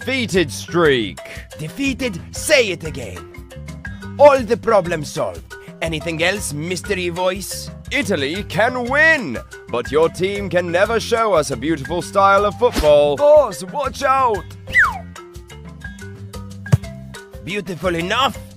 undefeated streak. Defeated? Say it again. All the problems solved. Anything else, mystery voice? Italy can win, but your team can never show us a beautiful style of football. Boss, watch out! Beautiful enough?